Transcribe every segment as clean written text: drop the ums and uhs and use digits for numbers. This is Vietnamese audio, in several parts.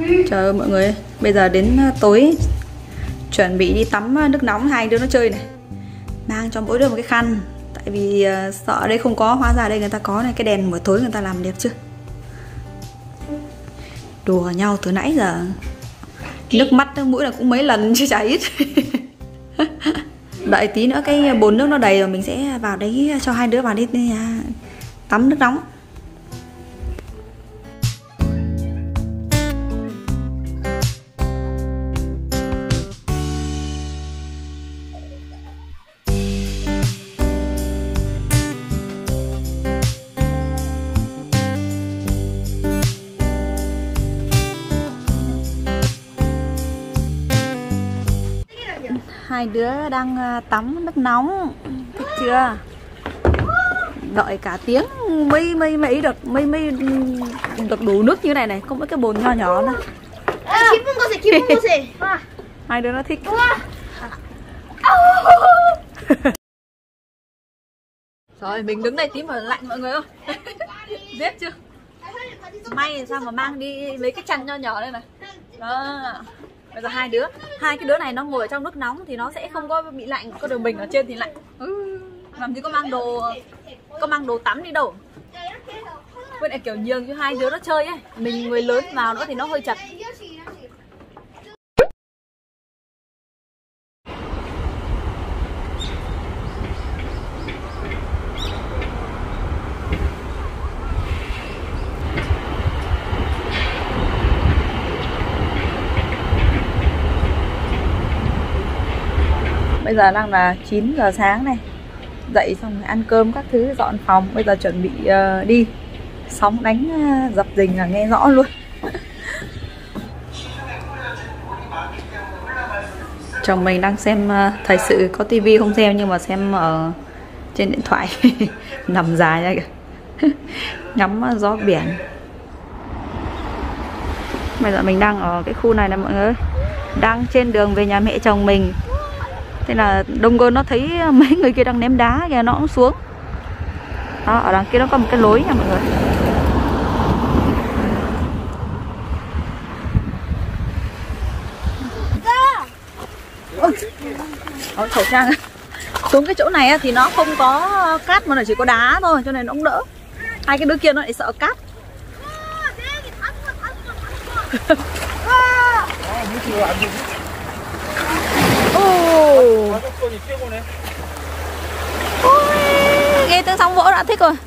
Trời ơi mọi người, bây giờ đến tối chuẩn bị đi tắm nước nóng, hai đứa nó chơi này. Mang cho mỗi đứa một cái khăn. Tại vì sợ ở đây không có, hóa ra đây người ta có này. Cái đèn buổi tối người ta làm đẹp chưa. Đùa nhau từ nãy giờ. Nước mắt nước mũi là cũng mấy lần chứ chả ít. Đợi tí nữa cái bồn nước nó đầy rồi mình sẽ vào đấy cho hai đứa vào đi tắm nước nóng. Hai đứa đang tắm nước nóng, thích chưa? Đợi cả tiếng mới được đủ nước như này này, có mỗi cái bồn nho nhỏ này. Hai đứa nó thích. Rồi mình đứng đây tí mà lạnh mọi người ơi. Biết chưa? May sao mà mang đi lấy cái chăn nho nhỏ đây này. Đó. Bây giờ hai cái đứa này nó ngồi ở trong nước nóng thì nó sẽ không có bị lạnh, có đường mình ở trên thì lạnh. Làm gì có mang đồ tắm đi đâu. Với lại kiểu nhường cho hai đứa nó chơi ấy, mình người lớn vào nữa thì nó hơi chật. Bây giờ đang là 9 giờ sáng này. Dậy xong rồi ăn cơm các thứ, dọn phòng. Bây giờ chuẩn bị đi. Sóng đánh dập dình là nghe rõ luôn. Chồng mình đang xem thời sự, có tivi không xem nhưng mà xem ở trên điện thoại. Nằm dài ra kìa. Ngắm gió biển. Bây giờ mình đang ở cái khu này nè mọi người. Đang trên đường về nhà mẹ chồng mình. Thế là đông gơn nó thấy mấy người kia đang ném đá kìa, nó cũng xuống. Đó, ở đằng kia nó có một cái lối nha mọi người. Khẩu trang. Xuống cái chỗ này thì nó không có cát mà nó chỉ có đá thôi, cho nên nó cũng đỡ. Hai cái đứa kia nó lại sợ cát. Nghe tiếng sóng vỗ đã thích rồi.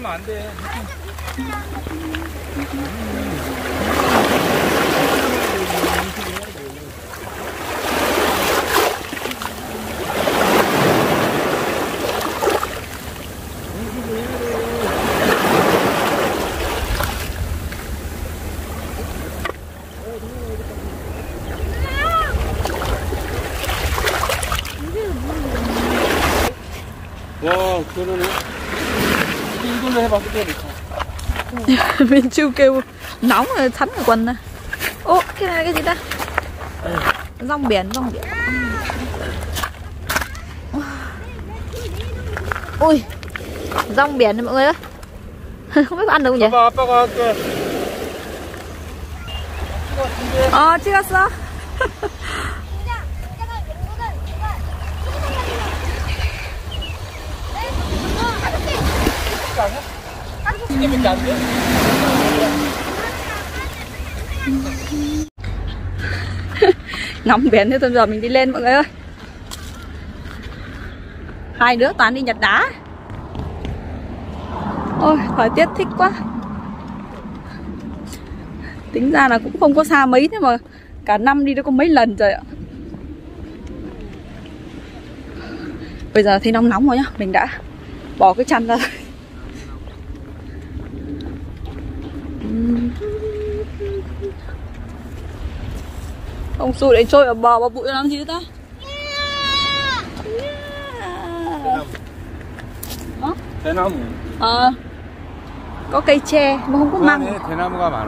Bên Chu kêu nóng rồi thấm ở quần này. Ô, cái này là cái gì ta? Rong biển. Ui, rong biển này mọi người ơi. Không biết có ăn được không nhỉ? 찍었어. Ngắm biển thế thôi, giờ mình đi lên mọi người ơi. Hai đứa toàn đi nhặt đá. Ôi, thời tiết thích quá. Tính ra là cũng không có xa mấy, thế mà cả năm đi đã có mấy lần rồi ạ. Bây giờ thấy nóng rồi nhá, mình đã bỏ cái chăn ra rồi. Ông Su để trôi ở bờ bụi làm gì ta? 대나무. Có cây tre mà không có măng. 대나무가 많아.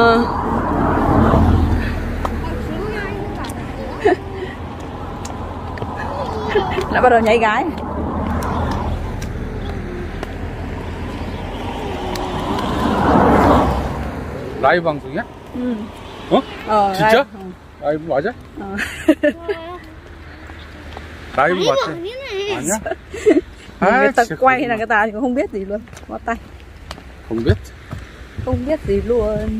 Đã bắt đầu nhảy gái. 라이브 방송이야? 진짜? 라이브 맞아? 라이브 맞지? 아니야? Người ta quay là người ta cũng không biết gì luôn. Bó tay. Không biết. Không biết gì luôn.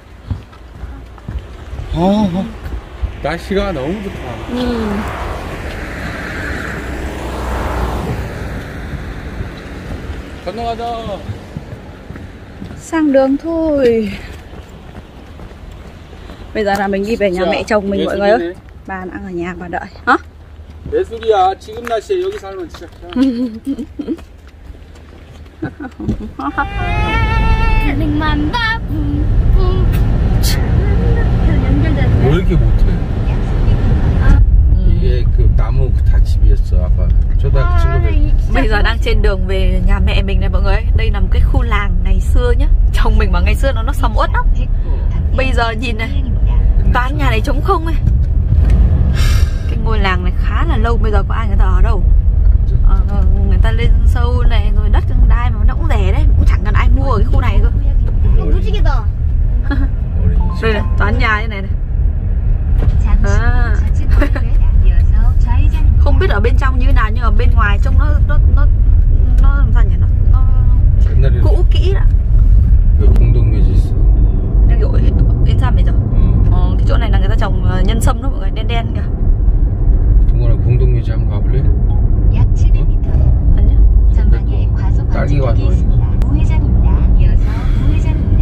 날씨가 너무 좋다. 건너가자. Sang đường thôi. Bây giờ là mình đi về nhà mẹ chồng mình mọi người ơi. Bà đang ở nhà bà đợi. Hả? 예술이야. 지금 날씨에 여기 살면 진짜. 왜 이렇게 못해? 이게 그 나무 다 집이었어 아까 초등학교 친구들. Bây giờ đang trên đường về nhà mẹ mình này mọi người. Đây là một cái khu làng ngày xưa nhá. Chồng mình bảo ngày xưa nó sầm uất lắm. Bây giờ nhìn này, toàn nhà này trống không ấy. Cái ngôi làng này khá là lâu, bây giờ có ai người ta ở đâu. Người ta lên sâu này rồi đất đai mà nó cũng rẻ đấy, cũng chẳng cần ai mua ở cái khu này cơ. Đây này, toàn nhà như này này. Không biết ở bên trong như thế nào nhưng ở bên ngoài trông nó làm sao nhỉ, nó cũ kỹ đó. 공동묘지 있어. Đang kiểu yên xăm này rồi. Cái chỗ này là người ta trồng nhân sâm đó mọi người, đen đen kìa. 동원아 공동묘지 한번 가볼래? 약 700m. 아니야? 전방에 과속 방지턱이 있습니다. 우회전입니다. 이어서 우회전입니다.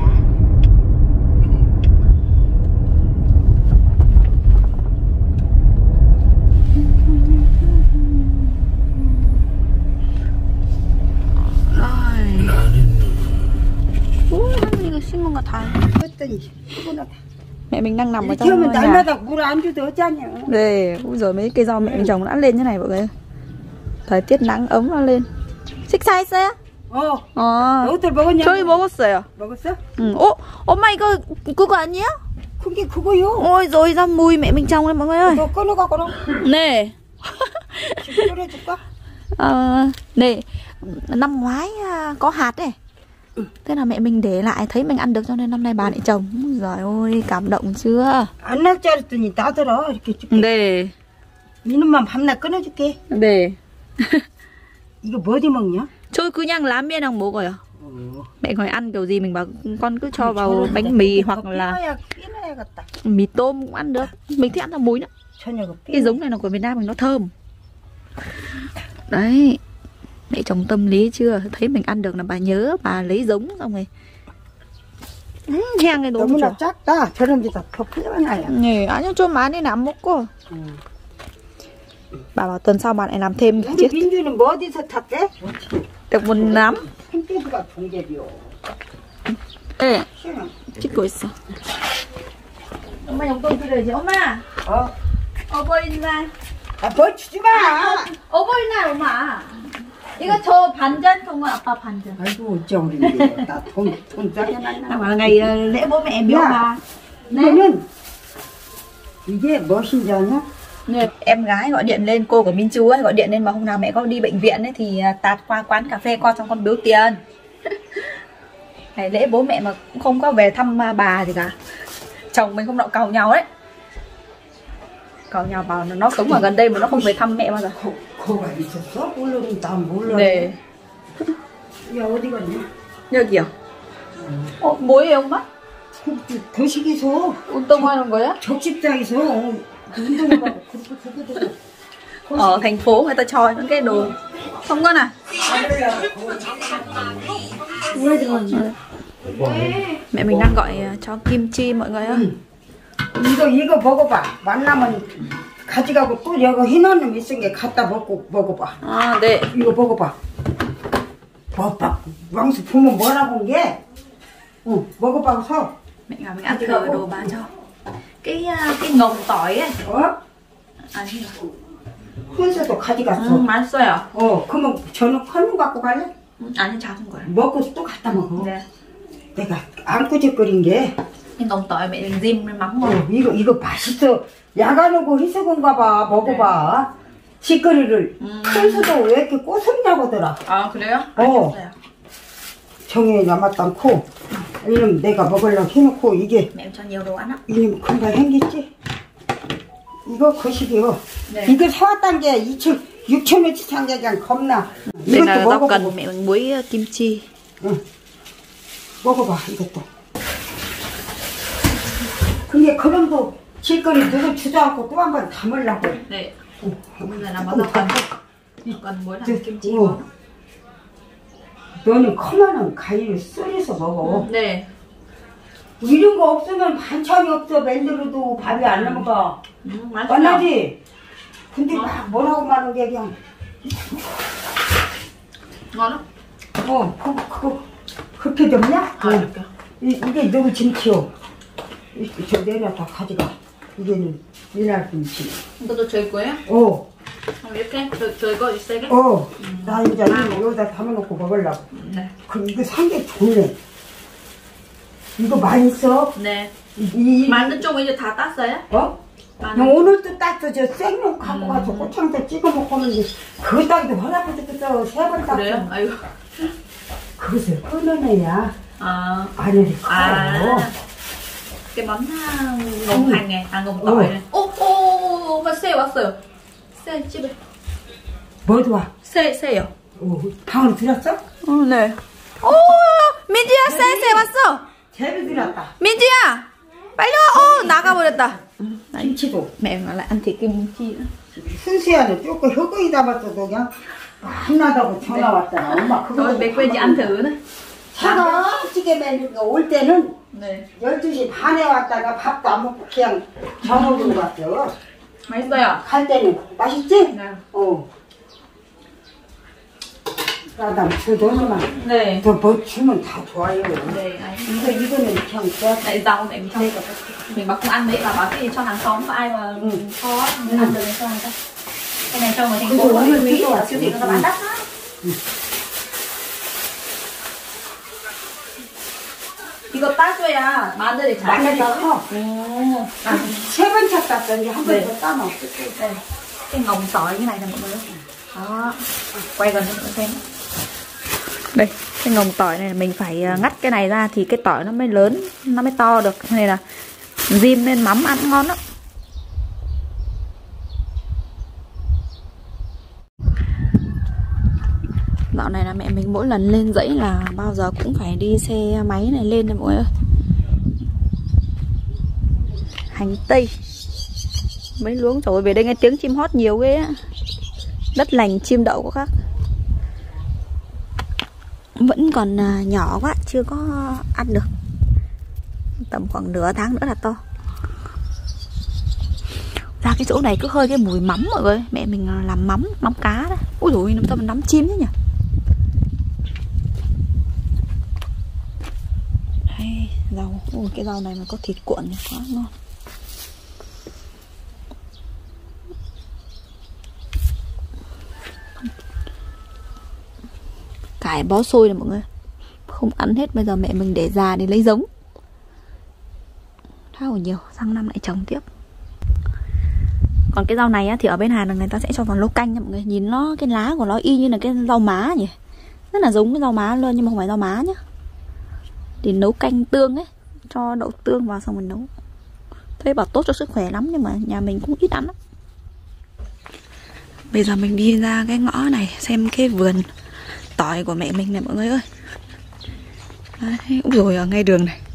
이거 심은 거 다. 했더니 피곤하다. Mẹ mình đang nằm ở 이렇게 trong 하면 nhà. 날마다 물 안 줘도 어쩌냐. Đây, ui giời, mấy cây rau mẹ mình trồng đã lên như này mọi người. Thời tiết nắng ấm nó lên. 식사했어요? 너희들 먹었냐? 저희 먹었어요. 먹었어? 응. 엄마 이거 그거 아니야? 그게 그거요. Ôi rồi ra mùi mẹ mình trồng đấy mọi người ơi. 너 꺼내갖고 너 Nè. 끓여줄까? Nè, năm ngoái có hạt đấy. Thế là mẹ mình để lại thấy mình ăn được cho nên năm nay bà lại trồng. Giời ơi, cảm động chưa? 안 날 줄 알았더니 나더러 이렇게 줄게. 네. 이놈만 밤낮 끊어줄게. 네. 이거 뭐 어디 먹냐? Tôi cứ nhang lá miên đang 먹어요. Mẹ hỏi ăn kiểu gì mình bảo con cứ cho vào bánh mì hoặc là mì tôm cũng ăn được. Mình thích ăn là muối nữa. Cái giống này là của Việt Nam mình nó thơm. Đấy. Mẹ chồng tâm lý chưa? Thấy mình ăn được là bà nhớ, bà lấy giống xong rồi. 향이 너무 너무나 좋아. 작다. 저런 데다 더 필요하나요? 네, 아니요 좀 많이 안 먹고. Bà bảo tuần sau bà lại làm thêm 우리 chứ. 민주는 뭐 어디서 탔대? Được một nắm. 햄떼부가 종제비요. 네. 찍고 있어. 엄마 용돈 필요하지? 엄마. 어버이날. 뭘 주지 마. 어버이날 엄마. 이거 저 반전 정말 아빠 반전. 아이고 우리 나돈 짜게 놨나. Bảo là ngày lễ bố mẹ biếu bà. 이거는 이게 무엇인지 아냐? Em gái gọi điện lên, cô của Minh Chú ấy gọi điện lên mà hôm nào mẹ có đi bệnh viện ấy thì tạt qua quán cà phê con xong con biếu tiền. Ngày lễ bố mẹ mà cũng không có về thăm bà gì cả. Chồng mình không đậu càu nhau đấy. Càu nhau bảo nó sống ở gần đây mà nó không về thăm mẹ bao giờ. 거가 있었어? 물론 나 몰라. 네. 야 어디 갔냐? 여기요. 뭐예요 엄마? 거시기서 운동하는 거야? 적십장에서 운동을 하고 그렇게 되고. Ở thành phố người ta cho những cái đồ. Không con à? Mẹ mình đang gọi cho kim chi mọi người ơi. 이거 먹어봐. 만나면 가져가고 또 여기 희나는 있은 게 갖다 먹어봐. 아, 네. 이거 먹어봐. 봐봐. 왕수 보면 뭐라고 한 게? 응, 먹어봐서. Mẹ bảo mình ăn thử đồ bà cho. Cái ngồng tỏi ấy. 아니. 혼자도 가져갔어. 맛있어요. 그러면 저는 컨우 갖고 갈래? 아니 작은 거야. 먹고 또 갖다 먹어. 네. 내가 안 꾸적거린 게. cái ngồng tỏi mẹ mình rim với mắm ngon. 이거 맛있어. 야간하고 희석인가 봐. 먹어봐. 시거리를 큰수도 왜 이렇게 꼬숩냐고더라. 아 그래요? 정에 남았지 않고 이놈 내가 먹으려고 해놓고 이게 Mẹ em cho nhiều đồ ăn á. 이놈 금방 생겼지? 이거 거시기요. 네. 이거 사왔단 게 6,000원치 상자장 겁나. Đây là 이것도 rau 먹어보고. cần mẹ mình muối kim chi. 응. 먹어봐 이것도. 근데 그럼도 질거리 누구 주도 않고 또 한 번 담으려고. Đây. Bây giờ làm món rau cần. Rau cần muối làm kim chi. 어. 너는 커만한 가위를 썰어서 먹어. 네. 이런 거 없으면 반찬이 없어. 맨들어도 밥이 안 넘어가. 맛있어. 만나지? 근데 막 뭐라고 말하는 게 그냥 Ngon lắm. 그거 그렇게 덥냐? 아, 이렇게. 이게 너무 김치요. 저 내려다 가져가. 이게는 미나리 김치. 이것도 저희 거예요? 그럼 이렇게 저희 거 세게? 나 이제 여기다 담아놓고 먹으려고. 네. 그럼 이거 산 게 좋네. 이거 많이 써? 네. 이 마늘 좀 이제 다 땄어요? 마늘. 오늘도 땄어. 저 생肉갖고 가서 고창도 찍어 먹고 하는데 그거 따기도 허락부터 3번 땄어. 그래요? 아이고. 그것을 꺼내내야 À. 마늘이 커요. À. Cái món ngồng hành này, ngồng tỏi này. Ô, và xe 왔어요. xe 집에. 뭐도 와? 새요. 방으로 들었어? 네. 오, 민지야, 새 왔어. 재배 들었다. 민지야, 빨리 와. 나가버렸다. 김치도. Mẹ mà lại ăn thịt kimchi nữa. 순수야는 조금 혀거이 담았어도 그냥 한나다고 전화 왔잖아. 엄마 그거 Thôi, bé quên chị ăn thử nữa. 차가 찌개맨 올 때는 네. 12시 반에 왔다가 밥도 안 먹고 그냥 저녁으로 왔어. 맛있어요. 갈 때는 맛있지? 네. 나다 너는 네. 뭐 주면 다 좋아요. 네, ấy. 이거는 그냥 써. Tại rau này mình cho mình mà không ăn đấy là bảo cái gì cho hàng xóm có ai mà khó ăn được thì cho người ta. Cái này cho người thành phố là quý, ở siêu thị người ta bán đắt lắm. 이거 따줘야 마늘이 잘 마늘이 펴져. 커. 세 번 찼다 이제 한 번 더 따먹. Đây, cái ngồng tỏi như này nè mọi người. Đó, quay gần cho mọi người xem. Đây, cái ngồng tỏi này mình phải ngắt cái này ra thì cái tỏi nó mới lớn, nó mới to được. Cái này là rim lên mắm ăn ngon lắm. Dạo này là mẹ mình mỗi lần lên dãy là bao giờ cũng phải đi xe máy này lên này mọi người ơi. Hành tây mấy luống, trời ơi, về đây nghe tiếng chim hót nhiều ghê á. Đất lành chim đậu có khác. Vẫn còn nhỏ quá, chưa có ăn được. Tầm khoảng nửa tháng nữa là to. Ra cái chỗ này cứ hơi cái mùi mắm mọi người. Mẹ mình làm mắm cá đấy. Ui dồi, nó sao mà nắm chim thế nhỉ. Đây, rau. Ui, cái rau này mà có thịt cuộn thì quá ngon. Cải bó xôi này mọi người. Không ăn hết, bây giờ mẹ mình để già để lấy giống. Khá là nhiều, sang năm lại trồng tiếp. Còn cái rau này á, thì ở bên Hàn là người ta sẽ cho vào nấu canh nha mọi người. Nhìn nó, cái lá của nó y như là cái rau má nhỉ. Rất là giống cái rau má luôn, nhưng mà không phải rau má nhá. Để nấu canh tương ấy. Cho đậu tương vào xong mình nấu. Thấy bảo tốt cho sức khỏe lắm, nhưng mà nhà mình cũng ít ăn lắm. Bây giờ mình đi ra cái ngõ này xem cái vườn tỏi của mẹ mình này mọi người ơi. Đấy, úi dồi, ở ngay đường này.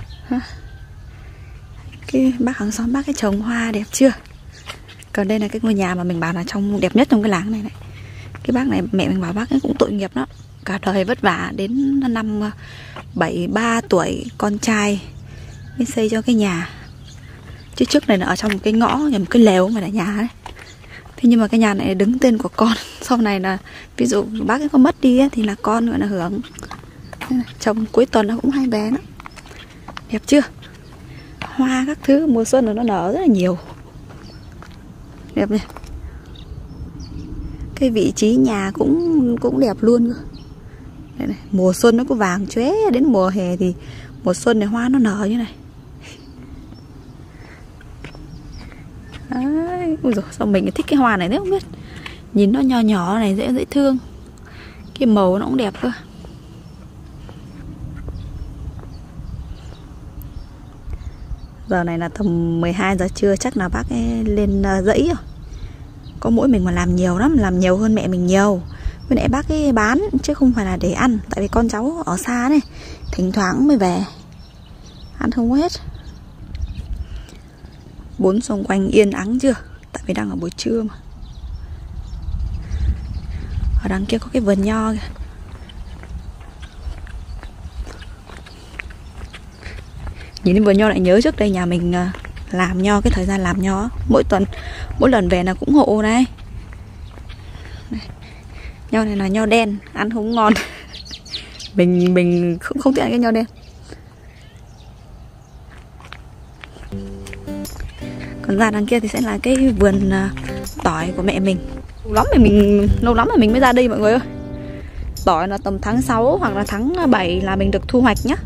Cái bác hàng xóm bác cái trồng hoa đẹp chưa. Còn đây là cái ngôi nhà mà mình bảo là trong đẹp nhất trong cái làng này này. Cái bác này mẹ mình bảo bác ấy cũng tội nghiệp lắm. Cả đời vất vả đến năm 73 tuổi con trai mới xây cho cái nhà. Chứ trước này là ở trong một cái ngõ, một cái lều mà là nhà đấy. Thế nhưng mà cái nhà này đứng tên của con. Sau này là ví dụ bác ấy có mất đi ấy, thì là con gọi là hưởng. Trồng cuối tuần nó cũng hay bé lắm. Đẹp chưa. Hoa các thứ mùa xuân nó nở rất là nhiều. Đẹp nhỉ. Cái vị trí nhà cũng đẹp luôn cơ. Đây này, mùa xuân nó có vàng chóe, đến mùa hè thì mùa xuân này hoa nó nở như này. Đấy, ui dồi, sao mình thích cái hoa này đấy không biết. Nhìn nó nhỏ nhỏ này dễ thương. Cái màu nó cũng đẹp cơ. Giờ này là tầm 12 giờ trưa, chắc là bác ấy lên dãy rồi. Có mỗi mình mà làm nhiều lắm, làm nhiều hơn mẹ mình nhiều. Với lại bác ấy bán chứ không phải là để ăn. Tại vì con cháu ở xa này, thỉnh thoảng mới về, ăn không có hết. Bốn xung quanh yên ắng chưa? Tại vì đang ở buổi trưa mà. Ở đằng kia có cái vườn nho kìa. Nhìn đến vườn nho lại nhớ trước đây nhà mình làm nho, cái thời gian làm nho mỗi tuần, mỗi lần về là cũng hộ này. Nho này là nho đen, ăn không ngon. mình không thích ăn cái nho đen. Còn ra đằng kia thì sẽ là cái vườn tỏi của mẹ mình. Lâu lắm rồi mình mới ra đây mọi người ơi. Tỏi là tầm tháng 6 hoặc là tháng 7 là mình được thu hoạch nhá.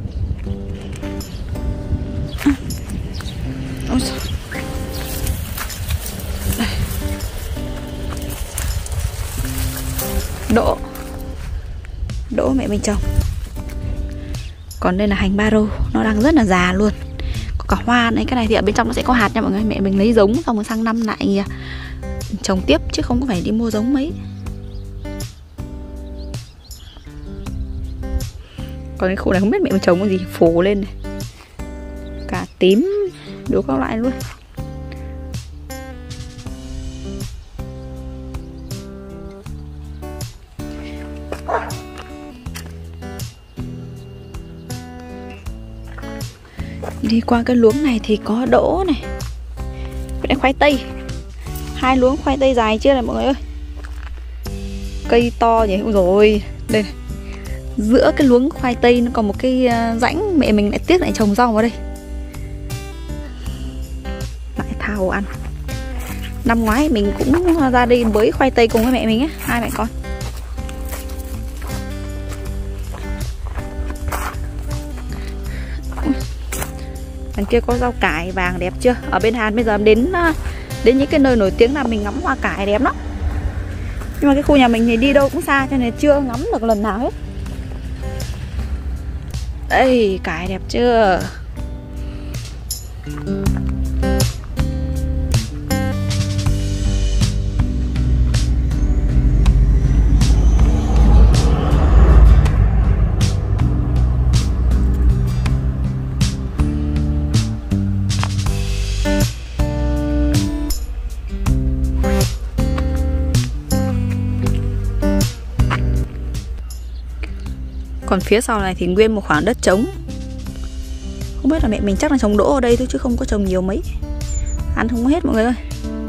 Đỗ mẹ mình trồng. Còn đây là hành baro, nó đang rất là già luôn. Có cả hoa này, cái này thì ở bên trong nó sẽ có hạt nha mọi người. Mẹ mình lấy giống xong rồi sang năm lại trồng tiếp chứ không có phải đi mua giống mấy. Còn cái khu này không biết mẹ mình trồng cái gì, phủ lên này. Cả tím, đủ các loại luôn. Đi qua cái luống này thì có đỗ này, cái này khoai tây. 2 luống khoai tây dài chưa này mọi người ơi. Cây to nhỉ, ôi rồi đây này. Giữa cái luống khoai tây nó còn một cái rãnh, mẹ mình lại tiếc lại trồng rau vào đây. Lại tha hồ ăn. Năm ngoái mình cũng ra đây bới khoai tây cùng với mẹ mình á, 2 mẹ con. Đằng kia có rau cải vàng đẹp chưa? Ở bên Hàn bây giờ đến những cái nơi nổi tiếng là mình ngắm hoa cải đẹp lắm. Nhưng mà cái khu nhà mình thì đi đâu cũng xa cho nên chưa ngắm được lần nào hết. Đây, cải đẹp chưa? Còn phía sau này thì nguyên một khoảng đất trống. Không biết là mẹ mình chắc là trồng đỗ ở đây thôi chứ không có trồng nhiều mấy. Ăn không hết mọi người ơi.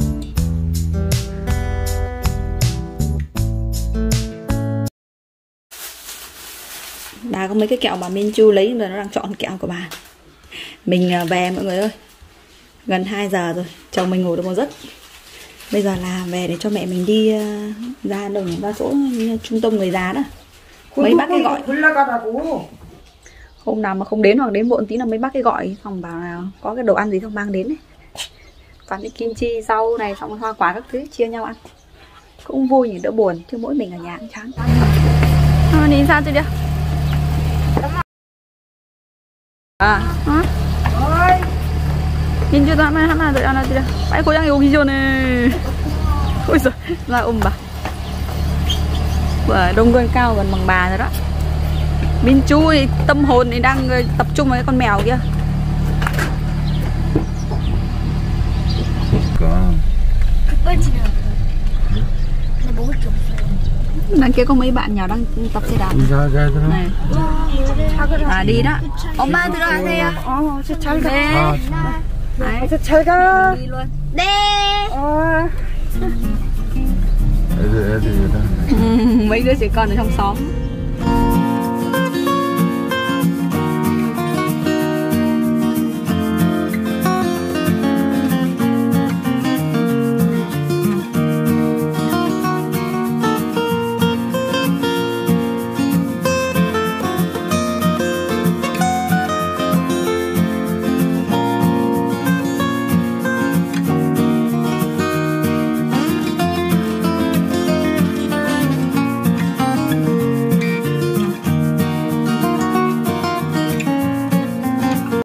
Bà có mấy cái kẹo bà Minchu lấy rồi, nó đang chọn kẹo của bà. Mình về mọi người ơi. Gần 2 giờ rồi, chồng mình ngủ được một giấc. Bây giờ là về để cho mẹ mình đi ra đâu nhỉ? Ra chỗ trung tâm người già đó. Mấy bác ấy gọi. Hôm nào mà không đến hoặc đến muộn tí là mấy bác ấy gọi xong bảo là có cái đồ ăn gì không mang đến ấy. Toàn cái kim chi, rau này, xong hoa quả các thứ chia nhau ăn. Cũng vui nhỉ, đỡ buồn, chứ mỗi mình ở nhà cũng chán. Nhìn sao chưa chưa? Nhìn chưa tao hắn là đợi ăn là chưa? Phải cô đang yêu video này. Ôi giời, ra ôm bà. Vừa đông người cao gần bằng bà rồi đó. Minchu thì tâm hồn thì đang tập trung vào cái con mèo kia. Đằng kia có mấy bạn nhỏ đang tập xe đạp này. Đi đó. 엄마 들어가세요. 잘 가. 잘 가. đi luôn. 네. 애들 mấy đứa trẻ con ở trong xóm.